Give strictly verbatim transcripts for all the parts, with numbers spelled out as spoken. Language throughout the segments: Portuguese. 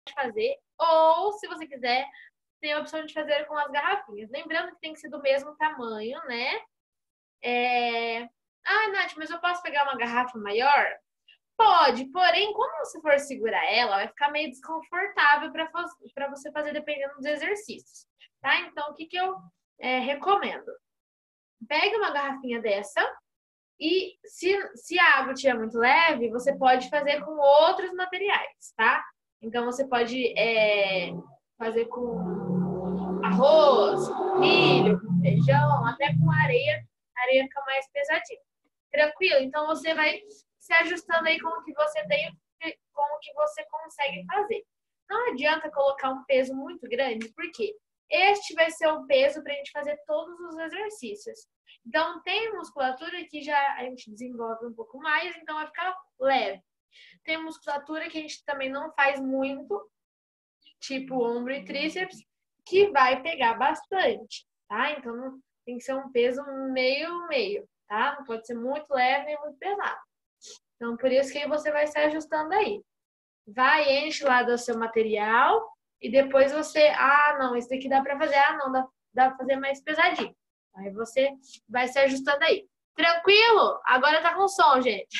fazer, ou se você quiser, tem a opção de fazer com as garrafinhas. Lembrando que tem que ser do mesmo tamanho, né? É... Ah, Nath, mas eu posso pegar uma garrafa maior? Pode, porém, quando você for segurar ela, vai ficar meio desconfortável para você fazer dependendo dos exercícios, tá? Então, o que, que eu é, recomendo? Pegue uma garrafinha dessa e se, se a água estiver muito leve, você pode fazer com outros materiais, tá? Então, você pode é, fazer com arroz, com milho, com feijão, até com areia. A areia fica mais pesadinha. Tranquilo? Então, você vai se ajustando aí com o que você tem, com o que você consegue fazer. Não adianta colocar um peso muito grande, porque este vai ser o peso para a gente fazer todos os exercícios. Então, tem musculatura que já a gente desenvolve um pouco mais, então vai ficar leve. Tem musculatura que a gente também não faz muito, tipo ombro e tríceps, que vai pegar bastante, tá? Então, tem que ser um peso meio-meio, tá? Não pode ser muito leve nem muito pesado. Então, por isso que você vai se ajustando aí. Vai, enche lá do seu material e depois você... Ah, não, esse daqui dá pra fazer. Ah, não, dá, dá pra fazer mais pesadinho. Aí você vai se ajustando aí. Tranquilo? Agora tá com som, gente.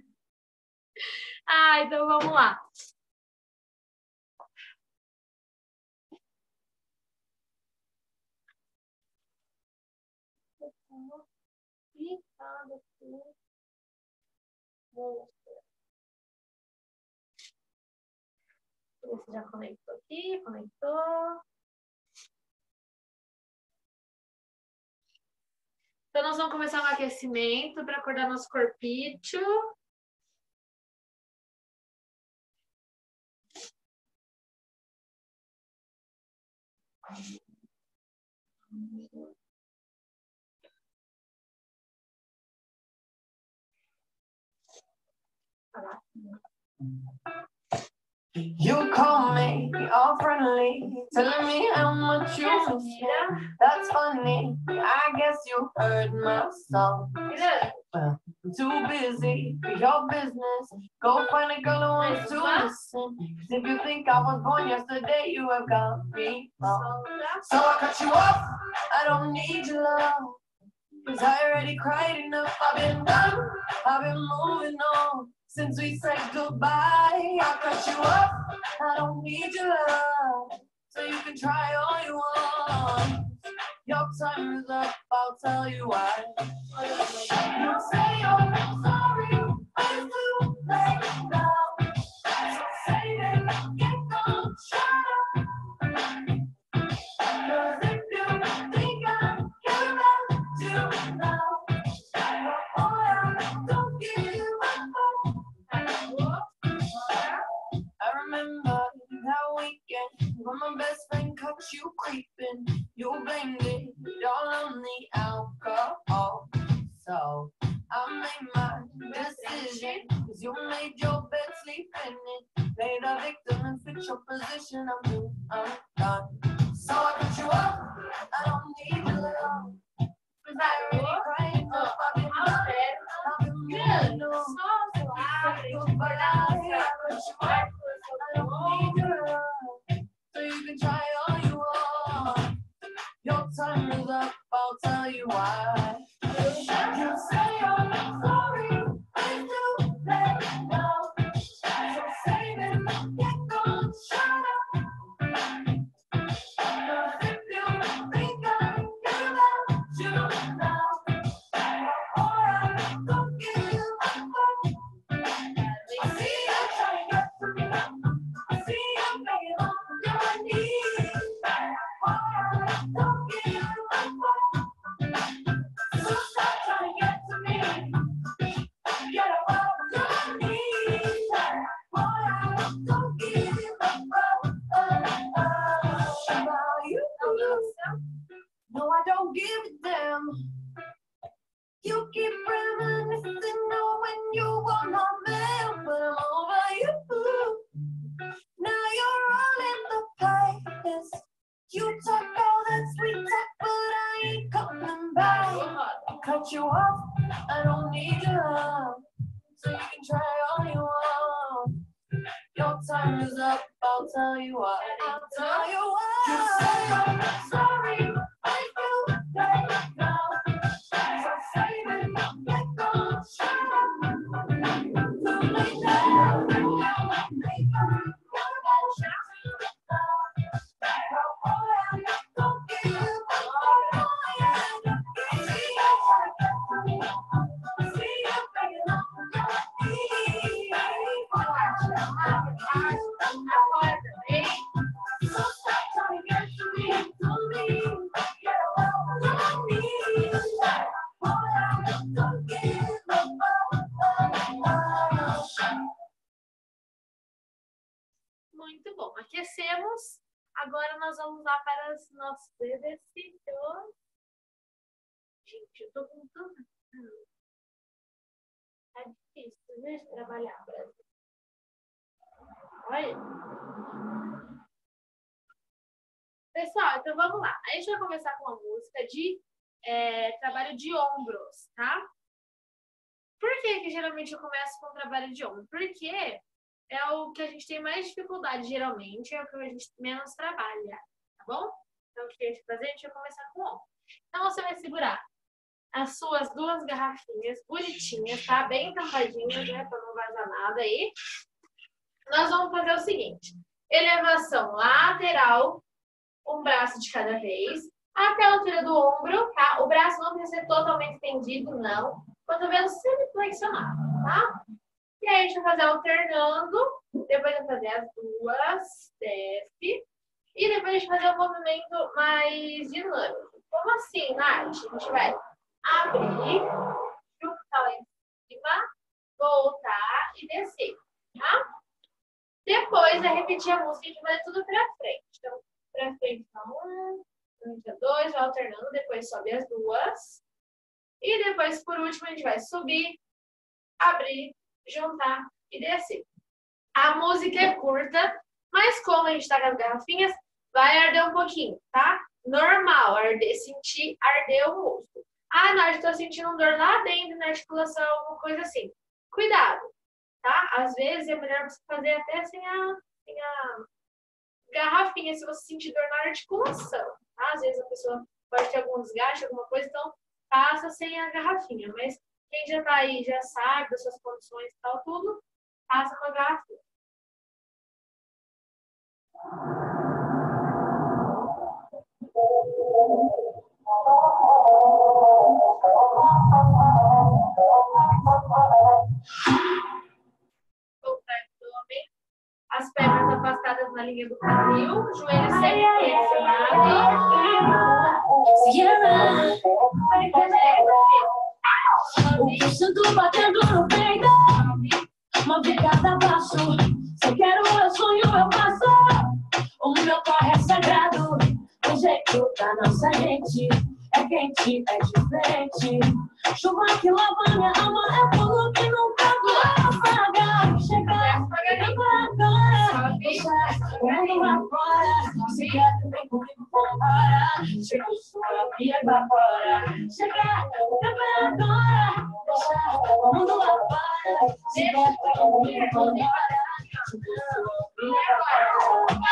Ah, então vamos lá. Você já conectou aqui, conectou. Então, nós vamos começar um aquecimento para acordar nosso corpício. You call me all friendly, telling me how much you miss me. That's funny, I guess you heard my song. Well, I'm too busy for your business. Go find a girl who wants to listen. Cause if you think I was born yesterday, you have got me wrong. So I cut you off, I don't need your love. Cause I already cried enough, I've been done, I've been moving on. Since we said goodbye, I cut you off, I don't need your love. So you can try all you want. Your time is up, I'll tell you why. You say you're sorry, but it's too late now. So say it, get gone, shut up. Cause if you think I care about you now, boy, I don't give you up. I remember that weekend when my best friend caught you creeping. You blamed it all on the alcohol. So I made my decision, cause you made your bed, sleep in it. Play the victim and fix your position. I'm through, I'm done. So I cut you off, I don't need your love. Cause I already cried enough, I've been done, I've been moving on. Goodbye, I cut you off, I don't need your love. So you can try all you want. Your time is up, I'll tell you why. You say you're sorry, it's too late now. So save it, get gone, shut up. Cause if you think I care about you now, or I don't give you up. I see you trying to get to me. I see you begging on your knees. Or I don't give you up. So stop trying to get to me. Get up off your knees. Or I don't give you up. About you. No, I don't give a damn. You keep reminiscing when you were my man, but I'm over you. Now you're all in the place. You talk all that sweet talk, but I ain't coming back. I cut you off, I don't need your love. So you can try all you want. Your time is up, I'll tell you why. I'll tell you why. You say I'm sorry, I feel right now. So say it, let go, shut up. Too late now. Muito bom. Aquecemos. Agora nós vamos lá para os nossos exercícios. Gente, eu tô com tudo. Tá difícil, né? De trabalhar, Brasil. Olha. Pessoal, então vamos lá. A gente vai começar com uma música de é, trabalho de ombros, tá? Por que que geralmente eu começo com trabalho de ombro? Porque é o que a gente tem mais dificuldade, geralmente, é o que a gente menos trabalha, tá bom? Então, o que a gente vai fazer? A gente vai começar com o ombro. Então, você vai segurar as suas duas garrafinhas bonitinhas, tá? Bem tampadinhas, né? Pra não vazar nada aí. Nós vamos fazer o seguinte. Elevação lateral, um braço de cada vez, até a altura do ombro, tá? O braço não precisa ser totalmente estendido, não. Cotovelo semi-flexionado, tá? E aí a gente vai fazer alternando, depois vai fazer as duas, desce, e depois a gente vai fazer um movimento mais dinâmico. Como assim, Nath? A gente vai abrir, juntar lá em cima, voltar e descer, tá? Depois é repetir a música, a gente vai tudo pra frente. Então, pra frente tá um, frente dois, vai alternando, depois sobe as duas. E depois, por último, a gente vai subir, abrir, juntar e descer. A música é curta, mas como a gente tá com as garrafinhas, vai arder um pouquinho, tá? Normal, arder, sentir arder o músculo. Ah, Nath, tô sentindo dor lá dentro na articulação, alguma coisa assim. Cuidado, tá? Às vezes é melhor você fazer até sem a, sem a garrafinha, se você sentir dor na articulação, tá? Às vezes a pessoa pode ter algum desgaste, alguma coisa, então passa sem a garrafinha, mas quem já tá aí, já sabe das suas condições e tal, tudo, passa com a garrafinha. As pernas afastadas na linha do quadril, joelho sempre flexionado. O santo batendo no peito, uma picada abaixo. Se eu quero, eu sonho, eu passo. O meu corre é sagrado, o jeito da nossa gente é quente, é diferente. Chuva que lava minha alma, é fogo que nunca vou apagar. Chega, agora, deixa o mundo lá fora. Se quer, vem comigo, vambora. Chega o suor e evapora. Chega, agora, deixa o mundo lá fora. Se quer, vem comigo, vambora. Chega o suor e evapora.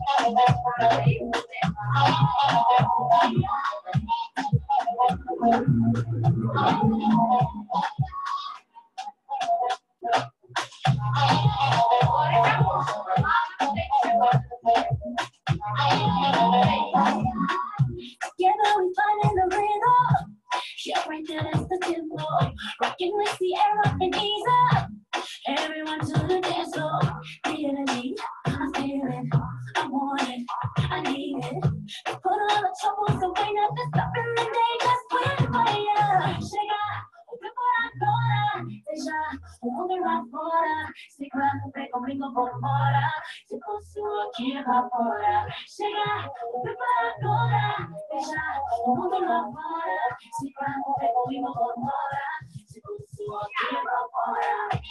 Together we find in the rhythm. Yeah, right there, that's the tempo. Rocking with the arrow and ease up. Everyone to the dance floor. The energy, I feel it, I want it, I need it. Put all the troubles away, nothing stopping the day, just wait for ya. Chega, open por agora, deixa o mundo lá fora. Segura, vem comigo, vambora. Se fosse aqui evapora. Chega, open por agora, deixa o mundo lá fora. Segura, vem comigo, vambora. Se fosse aqui evapora.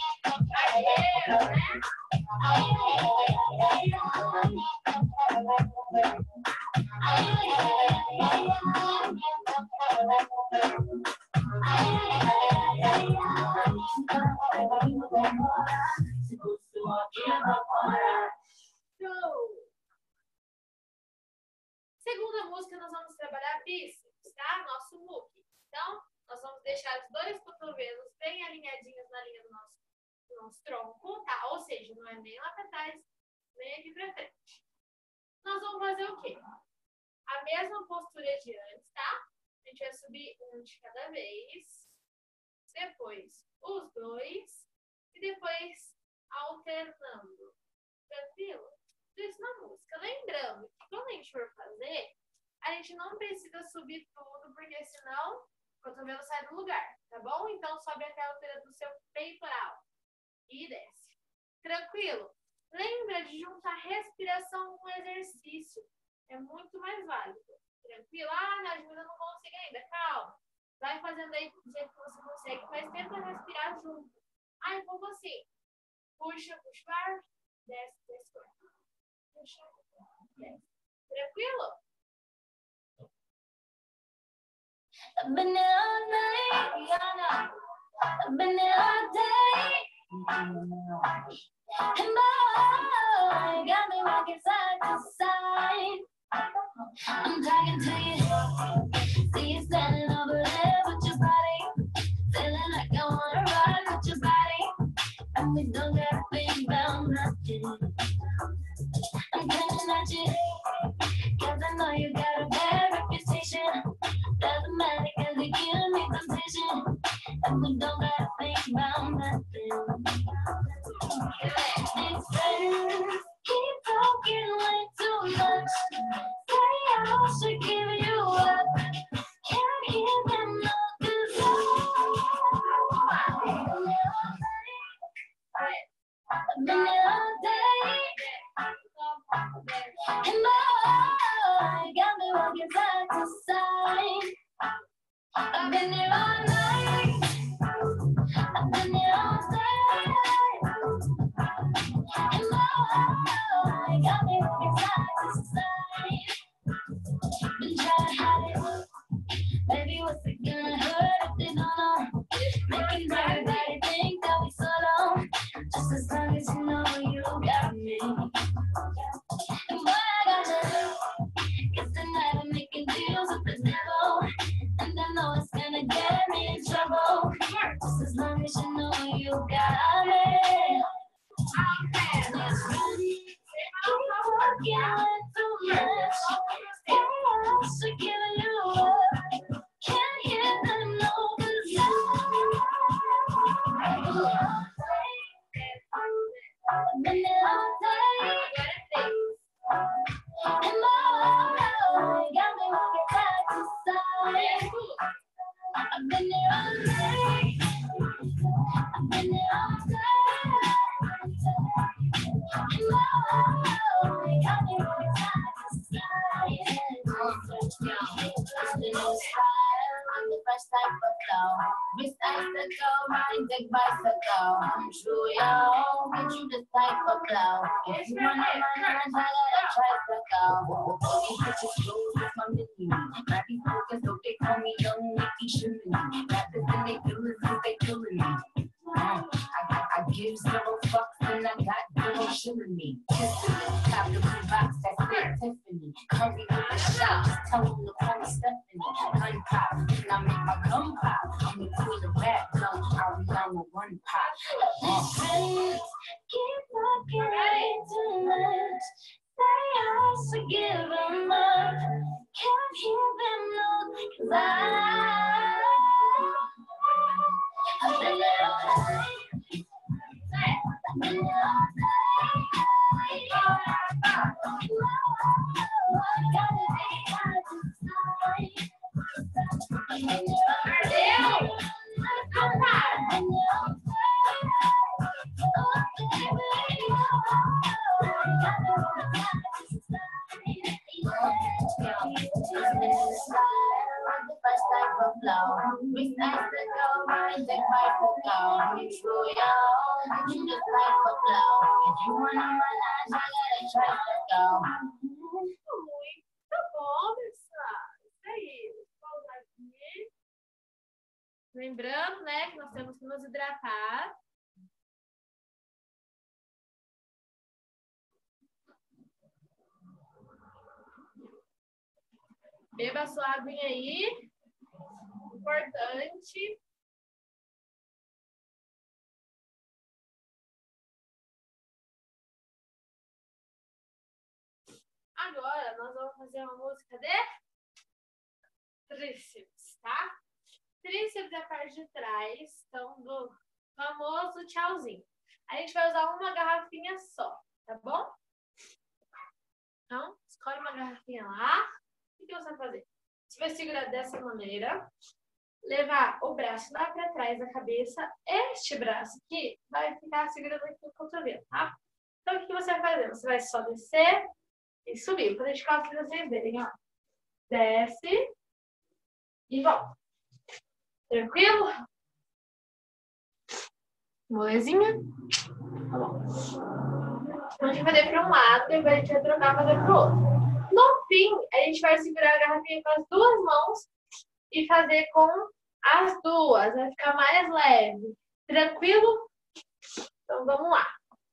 música nós vamos trabalhar bíceps, tá? Nosso muque. Então, nós vamos deixar os dois cotovelos bem alinhadinhos na linha do nosso, do nosso tronco, tá? Ou seja, não é nem lá para trás, nem aqui para frente. Nós vamos fazer o quê? A mesma postura de antes, tá? A gente vai subir um de cada vez, depois os dois e depois alternando. Tranquilo? Isso na música. Lembrando que quando a gente for fazer, a gente não precisa subir tudo, porque senão o cotovelo sai do lugar, tá bom? Então sobe até a altura do seu peitoral e desce. Tranquilo? Lembra de juntar respiração com exercício. É muito mais válido. Tranquilo? Ah, Nádia, mas eu não consigo ainda. Calma. Vai fazendo aí do jeito que você consegue, mas tenta respirar junto. Aí, como assim? Puxa, puxa o ar. Desce, desce o ar. Puxa, desce. Tranquilo? I've been there all night, yeah, I've been there all day. And boy, got me rocking side to side. I'm talking to you. See you standing over there with your body. Feeling like I wanna ride with your body. And we don't gotta think about nothing. I'm coming at you, cause I know you got a bad reputation. Doesn't matter cause you give me temptation. And we don't gotta think about nothing. These friends keep talking way too much. Say I should give you up. Can't hear them no cause I've been there all day. And boy, got me walking side to side. I've been there all night. I've been there all day. And boy, got me walking side to side. Been trying to hide it. Baby, what's it gonna hurt if they don't know? Making everybody think that we solo. Just as long as you know you got me. And boy, I got you. Guess tonight I'm making deals with the devil. And I know it's gonna get me in trouble. Just as long as you know you got me. Keep talking too much. Say I should give you up. Can't hear them no cause I've been there all day. And boy, got me walking side to side. I've been there all day. I've been there all day. And boy, got me walking side to side. I'm the first type of flow. Miss Icicle, riding dick bicycle. I'm true, yo. Get you this type of flow. If you wanna run, I gotta tricycle. Boogie bitches close with my mini. Rappy focus, so they call me Young Nicky Shimmy. Rappers and they feelin' cause they feelin' me. Uh, I, I give zero fucks and I got zero shilling me. Kissing, top the blue box, that's it, Tiffany. Curry with the shots, tell them to call me Stephanie. Gun pop, and I make my gun pop. I'm the queen of rap, young Ariana One Pop. Uh. Friends keep talking way too much. Say I should give them up. Can't hear them no, cause I I've been there all day. I've been there all day. Gotta be hard to decide. I've been there all day. I've been there all day. Oh, baby. Gotta be hard to decide. I'm the first type of flow. Miss Icicle, riding dick bicycle. It's true, yo. You just type of flow. If you wanna run, I gotta try to go. Muito bom, pessoal. Isso aí. Vamos aqui. Lembrando, né, que nós temos que nos hidratar. Beba sua aguinha aí. Importante. Agora, nós vamos fazer uma música de tríceps, tá? Tríceps é a parte de trás, então, do famoso tchauzinho. A gente vai usar uma garrafinha só, tá bom? Então, escolhe uma garrafinha lá. O que você vai fazer? Você vai segurar dessa maneira, levar o braço lá para trás da cabeça. Este braço aqui vai ficar segurando aqui no cotovelo, tá? Então, o que você vai fazer? Você vai só descer e subir. Vou deixar para vocês verem, ó. Desce e volta. Tranquilo? Molezinha? Tá bom. A gente vai fazer para um lado, depois a gente vai trocar para fazer para o outro. No fim, a gente vai segurar a garrafinha com as duas mãos e fazer com as duas. Vai ficar mais leve. Tranquilo? Então, vamos lá.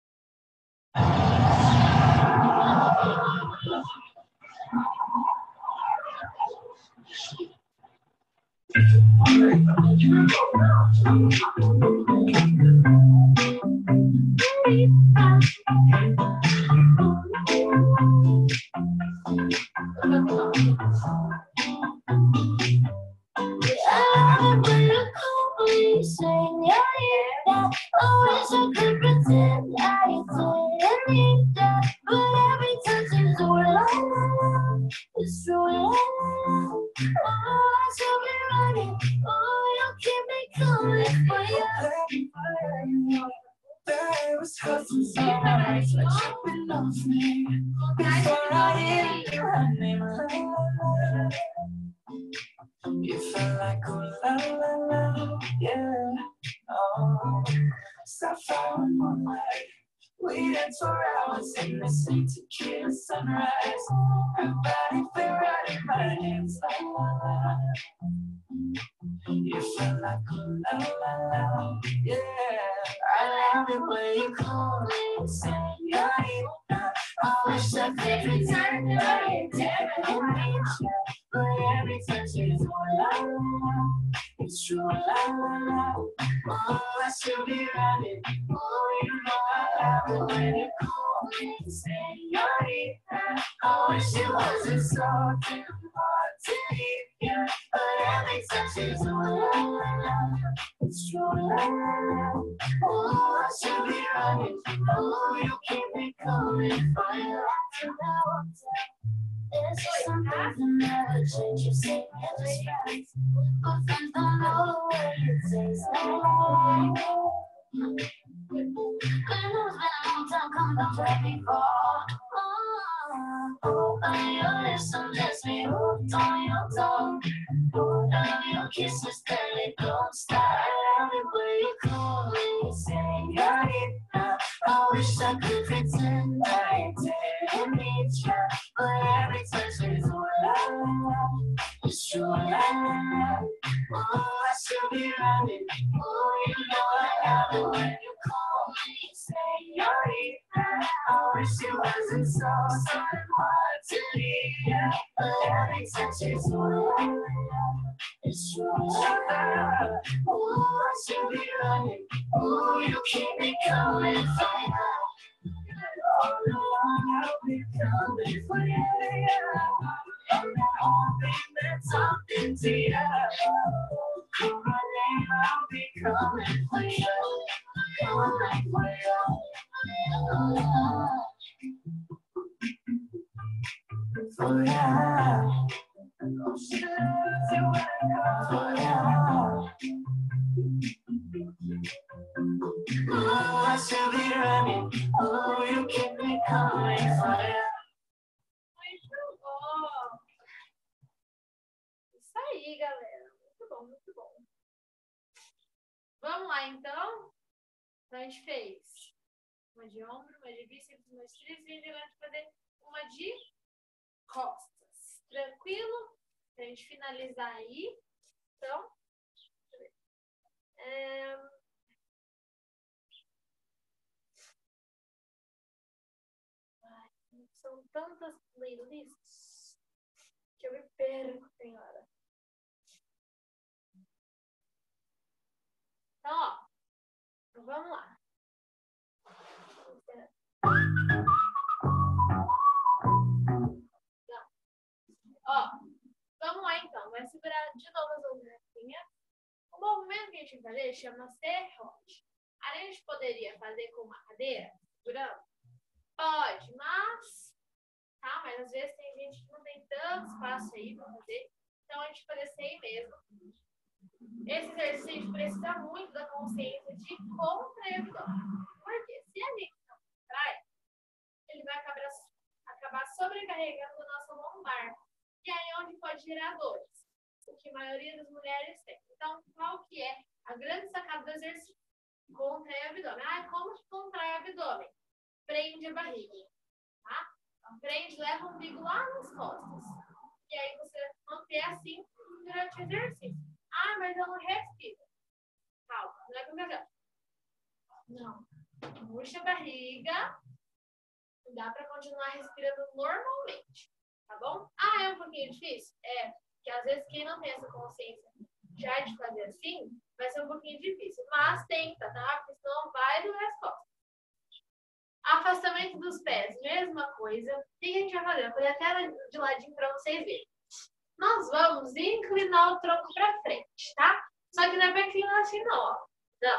You felt like oh la la la, yeah. Oh, sapphire moonlight, waiting for hours in the same tequila sunrise. Her body fit right in my hands like la la. You felt like oh la la la, yeah. I love it when you call me señorita. I wish I could return your damn and meet you. But every touch is oh la la, it's true la la la. Oh, I should be running. Oh, you know I love it when you call me señorita. I wish it wasn't so damn hard to hear. But every touch is oh la la la, it's true la la la. Oh, I should be running. Oh, you keep me coming for you. There's just some things that never change. You say never change, but friends don't know the way it tastes like. But it knows been a long time coming up right before. Oh, oh, on your lips, some lets me hooked on your tongue. Oh, love your kisses, then they don't stop. I love it when you call me señorita. I wish I could pretend I didn't need you. But every touch is oh la la la, it's true la la la. Oh, I should be running. Oh, you know I love it when you call me señorita. I wish it wasn't so so hard to hear. But every touch is oh la la la, it's true la la la. Oh, I should be running. Oh, you keep me coming for you. All along I'll be coming for you. And that whole thing that's talking to you. Call my name, I'll be coming for you. Coming for you. For you. For you. Oh, I should be running. Oh, you keep me coming for you. Muito bom. Isso aí, galera. Muito bom, muito bom. Vamos lá, então. Então, a gente fez uma de ombro, uma de bíceps, uma de tríceps e agora a gente vai fazer uma de costas. Tranquilo? Pra gente finalizar aí. Então, deixa eu ver. É... São tantas playlists. Que eu me perco, senhora. Então, ó. Vamos lá. Não. Ó. Vamos lá, então. Vai segurar de novo as duas garrafinhas. O movimento que a gente vai fazer chama serrote. A gente poderia fazer com uma cadeira, segurando? Pode, mas... Tá? Mas às vezes tem gente que não tem tanto espaço aí para fazer. Então a gente pode ser aí mesmo. Esse exercício precisa muito da consciência de contrair o abdômen. Porque se a gente não contrai, ele vai acabar, acabar sobrecarregando a nossa lombar. E aí é onde pode gerar dores. O que a maioria das mulheres tem. Então, qual que é a grande sacada do exercício? Contrai o abdômen. Ah, como que contrai o abdômen? Prende a barriga. Tá? Então, prende, leva o umbigo lá nas costas. E aí você manter assim durante o exercício. Ah, mas eu não respiro. Calma, não é como eu Não. Puxa a barriga. Dá para continuar respirando normalmente. Tá bom? Ah, é um pouquinho difícil? É. Porque às vezes quem não tem essa consciência já de fazer assim, vai ser um pouquinho difícil. Mas tenta, tá? Porque senão vai doer as costas. Afastamento dos pés, mesma coisa. O que a gente vai fazer? Eu vou fazer até de ladinho para vocês verem. Nós vamos inclinar o tronco para frente, tá? Só que não é para inclinar assim, não, ó. Não.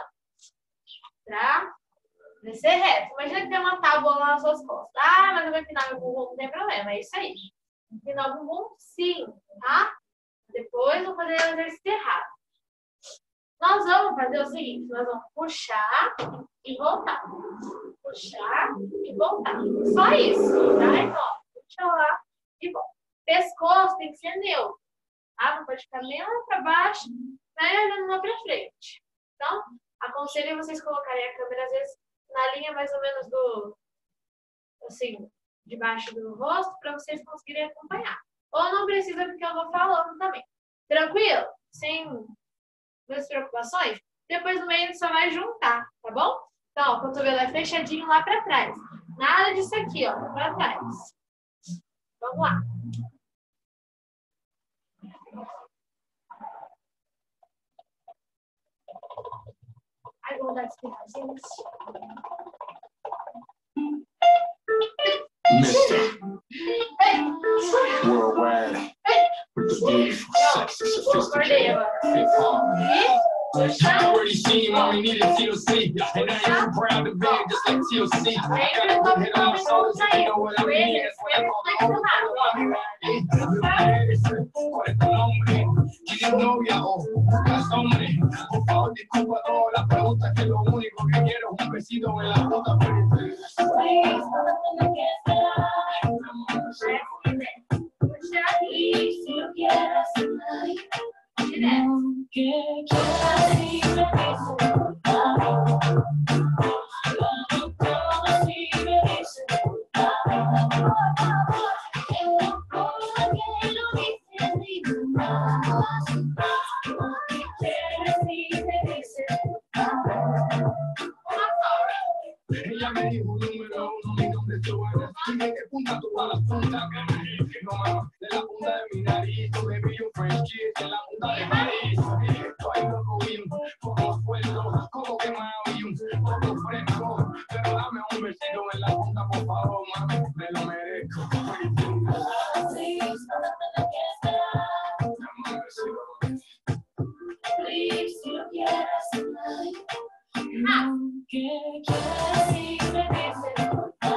Pra descer reto. Imagina que tem uma tábua lá nas suas costas. Ah, mas eu vou inclinar meu bumbum, não tem problema. É isso aí. Inclinar o bumbum, sim, tá? Depois vou fazer o exercício errado. Nós vamos fazer o seguinte, nós vamos puxar e voltar. Puxar e voltar. Só isso, tá? Então, ó, puxa lá e volta. Pescoço tem que ser neutro, tá? Não pode ficar nem lá para baixo, nem olhando lá para frente. Então, aconselho vocês colocarem a câmera, às vezes, na linha mais ou menos do, assim, debaixo do rosto, para vocês conseguirem acompanhar. Ou não precisa, porque eu vou falando também. Tranquilo? Sem muitas preocupações? Depois no meio ele só vai juntar, tá bom? Então, ó, o cotovelo é fechadinho lá para trás. Nada disso aqui, ó, para trás. Vamos lá. Ai, vou dar espirradinha. Mister Worldwide with the beautiful, sexy, sophisticated hip hop. I already seen you, mommy needed T L C, and I am proud to be just like T L C. Got a good hit on my shoulders, if you know what I mean. That's what I call Por favor, disculpa todas las preguntas, que lo único que quiero es un besito en la puta. Si lo quieres, que quieras y me dices, ella me dijo número uno, mi nombre es Joana. Dije que punta tú a la punta, que no más de la punta de mi nariz. Yo me vi un French kiss en la punta de París. Estoy loco y un poco suelto, como quemado y un poco fresco. Pero dame un besito en la punta, por favor, mami, me lo merezco. Please, no me quieres esperar. Dame un besito. Please, si lo quieres tonight. Que quieras y me dices,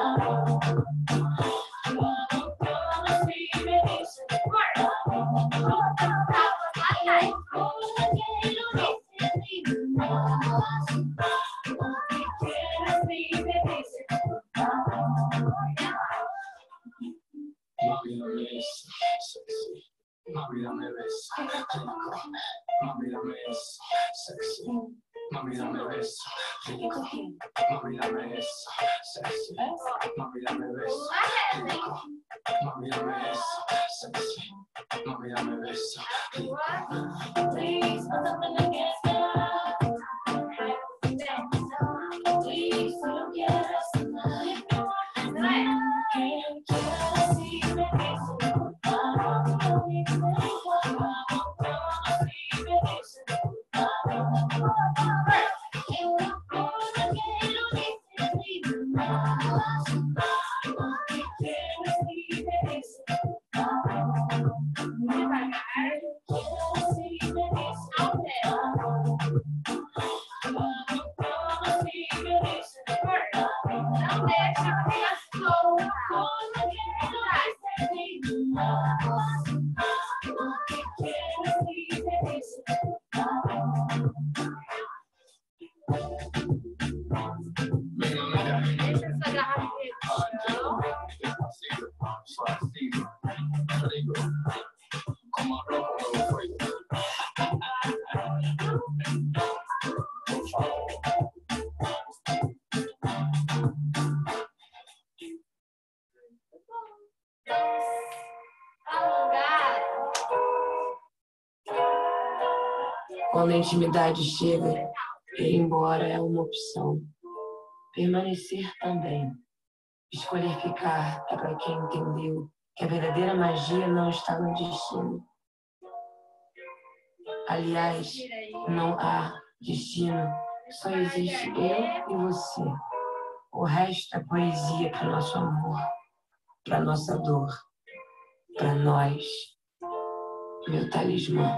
Mami, dame beso, mami, dame beso, sexy. Mami, dame beso, rico. Mami, dame beso, sexy. Mami, dame beso, rico. Mami, dame beso, sexy. Mami, dame beso, rico. Please, no me quieres esperar. Please, si lo quieres tonight. Que quieras y me dices, Deixa essa garrafinha aqui, não. Alongar. Quando a intimidade chega, ir embora é uma opção. Permanecer também. Escolher ficar é para quem entendeu que a verdadeira magia não está no destino. Aliás, não há destino, só existe eu e você. O resto é poesia para nosso amor, para nossa dor, para nós, meu talismã.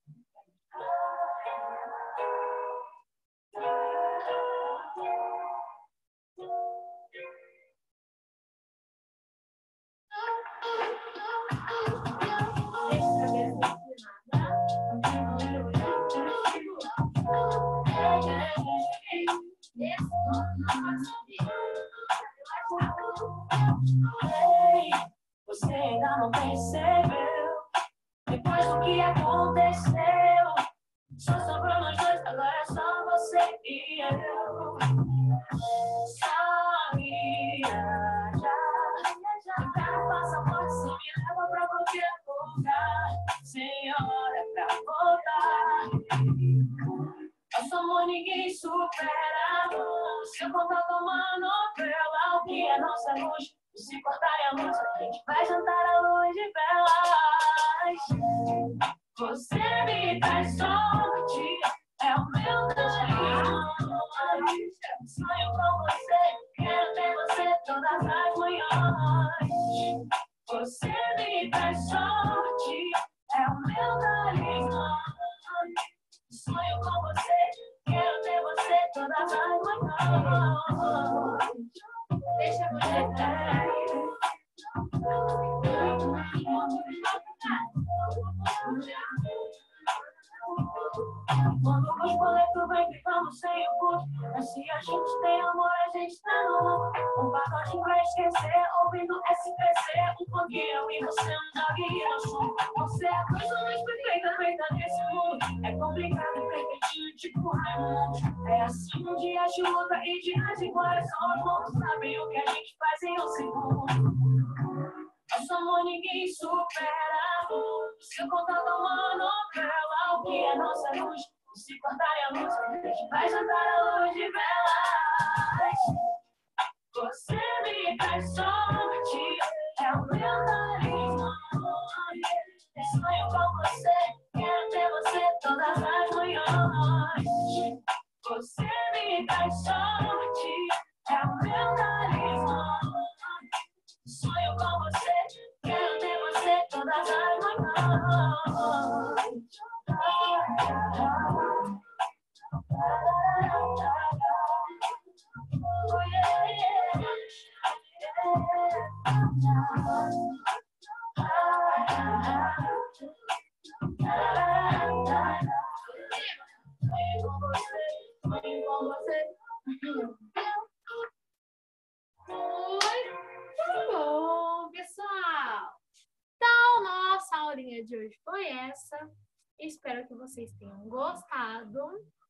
Você ainda não percebeu, depois do que aconteceu, só sobrou nós dois, agora é só você e eu. Sabia já, então passaporte se me leva pra qualquer lugar, sem hora pra voltar. Nosso amor ninguém supera. Se eu contar uma novela, o que é nossa luz? Se cortarem a luz, a gente vai jantar à luz de velas. Você me traz sorte, é o meu talismã. Sonho com você, quero ter você todas as manhãs. Você me traz sorte, é o meu talismã. Sonho com você, quero ter você todas as manhãs. Deixa eu ver. Quando os boletos vem, ficamos sem o custo. Mas se a gente tem amor, a gente tá no um pacote pra esquecer, ouvindo S P C, um pouquinho e você anda guia sul. Você é a coisa mais perfeita feita nesse mundo. É complicado e perfeitinho, tipo Raimundo. É assim um dia de luta e dias iguais. Só os loucos sabem o que a gente faz em um segundo. Nosso amor ninguém supera. Se eu contar uma novela, o que é nossa luz? Se cortarem a luz, a gente vai jantar à luz de velas. Você me traz sorte, é o meu talismã. Sonho com você, quero ter você todas as manhãs. Você me traz sorte, é o meu talismã. Sonho com você, quero ter você todas as manhãs. Muito bom, pessoal. Então, nossa aulinha de hoje foi essa. Espero que vocês tenham gostado.